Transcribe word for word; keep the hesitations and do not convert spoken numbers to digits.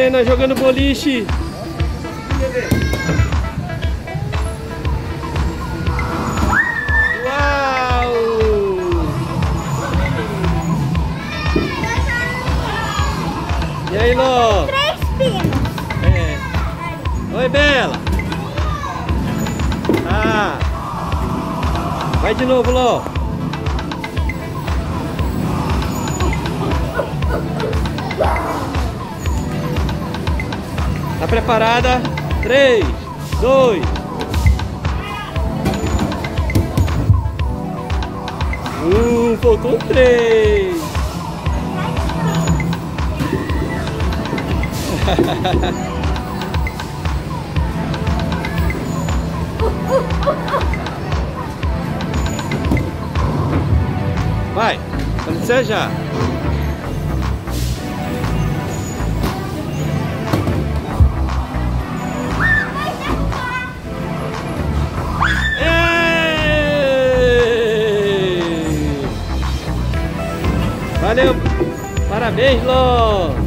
aí nós jogando boliche. Uau! E aí, Ló? Três pinos. É. Oi, Bela. Ah. Vai de novo, Ló. Tá preparada? Três, dois. Um, faltou três. Vai, quando você já. Valeu! Parabéns, Ló!